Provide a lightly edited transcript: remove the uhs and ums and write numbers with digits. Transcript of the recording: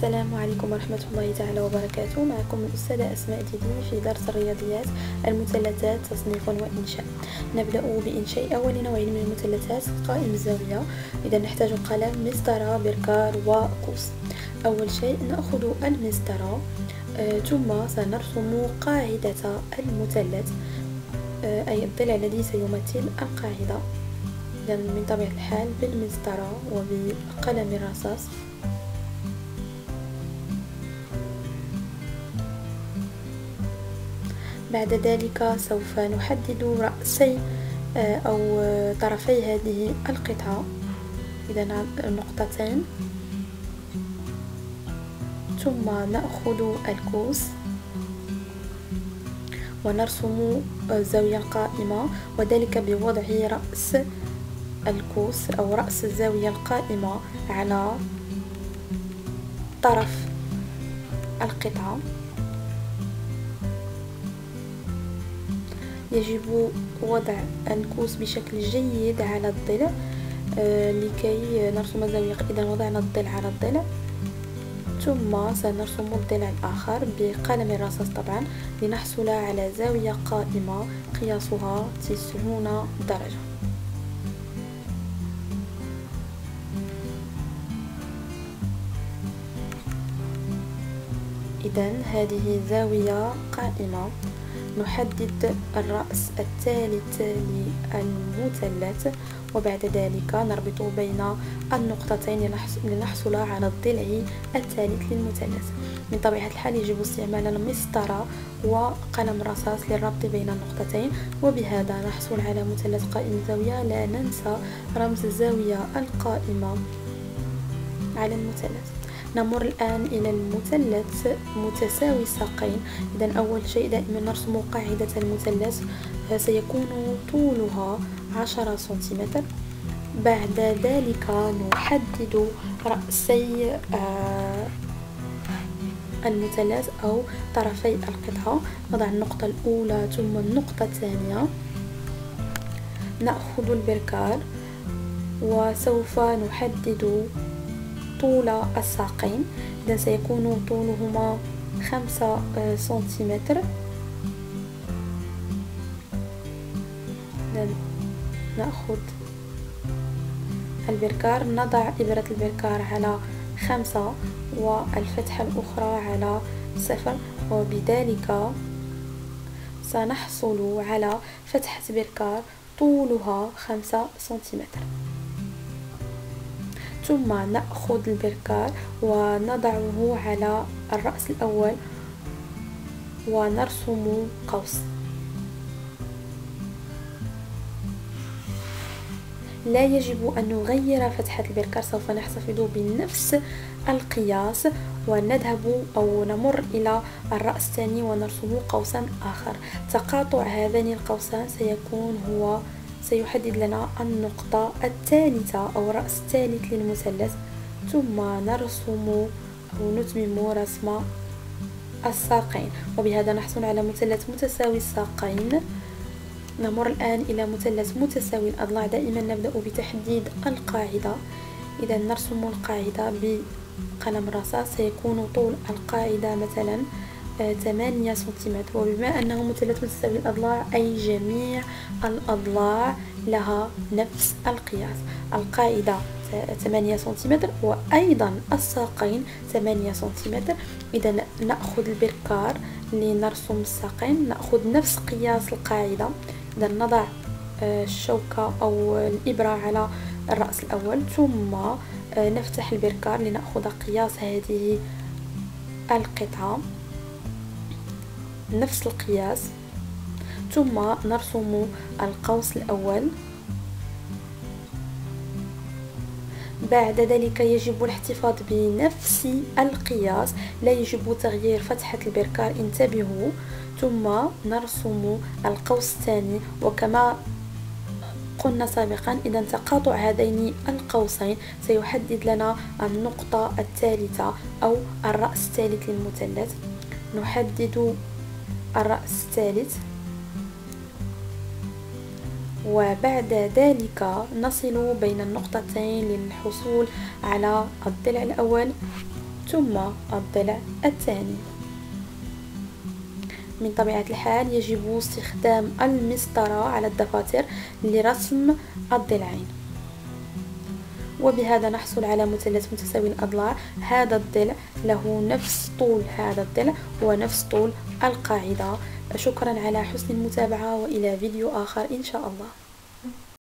السلام عليكم ورحمة الله تعالى وبركاته. معكم الأستاذة أسماء ديدي في درس الرياضيات المثلثات تصنيف وإنشاء. نبدأ بإنشاء أول نوع من المثلثات قائم الزاوية. إذا نحتاج قلم، مسطرة، بركار وقوس. أول شيء نأخذ المسطرة، ثم سنرسم قاعدة المثلث، أي الضلع الذي سيمثل القاعدة. إذا من طبيعة الحال بالمسطرة وبقلم الرصاص. بعد ذلك سوف نحدد رأسي أو طرفي هذه القطعة، إذا نقطتين، ثم نأخذ القوس ونرسم الزاوية القائمة، وذلك بوضع رأس القوس أو رأس الزاوية القائمة على طرف القطعة. يجب وضع القوس بشكل جيد على الضلع لكي نرسم الزاوية. إذا وضعنا الضلع على الضلع، ثم سنرسم الضلع الآخر بقلم الرصاص طبعا لنحصل على زاوية قائمة قياسها 90 درجة. إذا هذه زاوية قائمة. نحدد الرأس الثالث للمثلث، وبعد ذلك نربط بين النقطتين لنحصل على الضلع الثالث للمثلث. من طبيعة الحال يجب استعمال المسطرة وقلم رصاص للربط بين النقطتين، وبهذا نحصل على مثلث قائم الزاوية. لا ننسى رمز الزاوية القائمة على المثلث. نمر الآن إلى المثلث متساوي الساقين. إذا أول شيء دائما نرسم قاعدة المثلث، سيكون طولها 10 سنتيمتر. بعد ذلك نحدد رأسي المثلث أو طرفي القطعة. نضع النقطة الأولى ثم النقطة الثانية، نأخذ البركار وسوف نحدد طول الساقين. إذا سيكون طولهما 5 سنتيمتر. نأخذ البركار، نضع إبرة البركار على 5 والفتحة الأخرى على 0، وبذلك سنحصل على فتحة بركار طولها 5 سنتيمتر. ثم نأخذ البركار ونضعه على الرأس الأول ونرسم قوس. لا يجب أن نغير فتحة البركار، سوف نحتفظ بنفس القياس ونذهب أو نمر إلى الرأس الثاني ونرسم قوسا آخر. تقاطع هذين القوسان سيحدد لنا النقطة الثالثة أو رأس الثالث للمثلث، ثم نرسم أو نتمم رسم الساقين، وبهذا نحصل على مثلث متساوي الساقين. نمر الآن إلى مثلث متساوي الأضلاع. دائما نبدأ بتحديد القاعدة. إذا نرسم القاعدة بقلم رصاص. سيكون طول القاعدة مثلا 8 سنتيمتر، وبما أنه مثلث متساوي الأضلاع أي جميع الأضلاع لها نفس القياس. القاعدة 8 سنتيمتر وأيضا الساقين 8 سنتيمتر. إذا نأخذ البركار لنرسم الساقين، نأخذ نفس قياس القاعدة. إذا نضع الشوكة أو الإبرة على الرأس الأول، ثم نفتح البركار لنأخذ قياس هذه القطعة نفس القياس، ثم نرسم القوس الأول. بعد ذلك يجب الاحتفاظ بنفس القياس، لا يجب تغيير فتحة البركار، انتبهوا. ثم نرسم القوس الثاني، وكما قلنا سابقا إذا تقاطع هذين القوسين سيحدد لنا النقطة الثالثة أو الرأس الثالث للمثلث. نحدد الرأس الثالث، وبعد ذلك نصل بين النقطتين للحصول على الضلع الأول، ثم الضلع الثاني. من طبيعة الحال يجب استخدام المسطرة على الدفاتر لرسم الضلعين. وبهذا نحصل على مثلث متساوي الأضلاع. هذا الضلع له نفس طول هذا الضلع ونفس طول القاعدة. شكرا على حسن المتابعة، وإلى فيديو آخر إن شاء الله.